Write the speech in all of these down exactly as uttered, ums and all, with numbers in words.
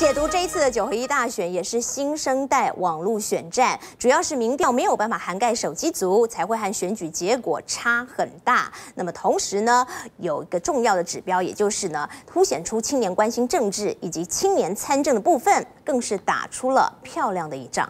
解读这一次的九合一大选，也是新生代网络选战，主要是民调没有办法涵盖手机族，才会和选举结果差很大。那么同时呢，有一个重要的指标，也就是呢，凸显出青年关心政治以及青年参政的部分，更是打出了漂亮的一仗。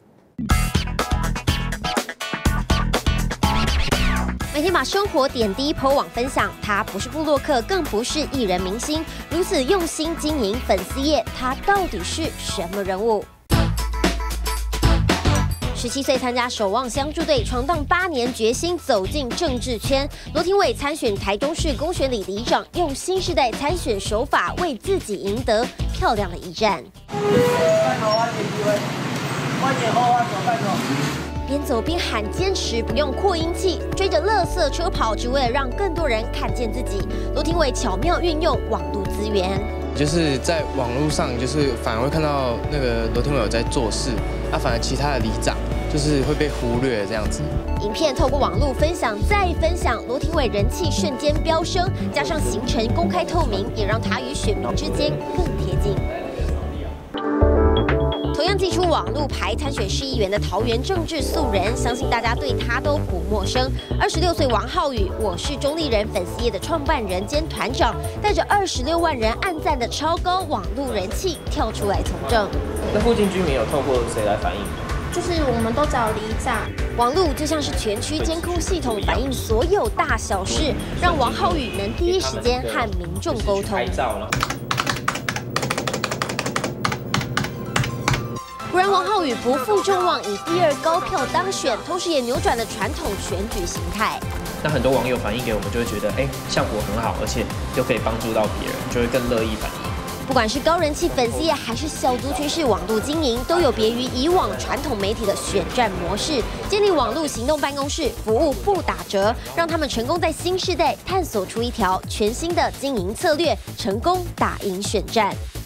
每天把生活点滴 po 网分享，他不是部落客，更不是艺人明星，如此用心经营粉丝页，他到底是什么人物？十七岁参加守望相助队，闯荡八年，决心走进政治圈。罗廷伟参选台中市公选里里长，用新时代参选手法为自己赢得漂亮的一战。 边走边喊坚持，不用扩音器，追着垃圾车跑，只为了让更多人看见自己。罗廷伟巧妙运用网络资源， 就是在网络上，就是反而会看到那个罗廷伟有在做事，啊，反而其他的里长就是会被忽略这样子。 影片透过网络分享再分享，罗廷伟人气瞬间飙升，加上行程公开透明，也让他与选民之间更贴近。 同样祭出网路牌参选市议员的桃园政治素人，相信大家对他都不陌生。二十六岁王浩宇，我是中立人粉丝页的创办人兼团长，带着二十六万人按赞的超高网路人气跳出来从政。 那附近居民有透过谁来反映？ 就是我们都找里长。 网路就像是全区监控系统，反映所有大小事，让王浩宇能第一时间和民众沟通。 不然，王浩宇不负众望，以第二高票当选，同时也扭转了传统选举形态。 那很多网友反映给我们，就会觉得，哎，效果很好，而且又可以帮助到别人，就会更乐意反映。 不管是高人气粉丝页，还是小族群式网络经营，都有别于以往传统媒体的选战模式，建立网络行动办公室，服务不打折，让他们成功在新世代探索出一条全新的经营策略，成功打赢选战。